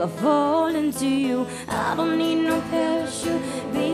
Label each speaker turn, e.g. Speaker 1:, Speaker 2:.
Speaker 1: fall into you. I don't need no parachute, baby.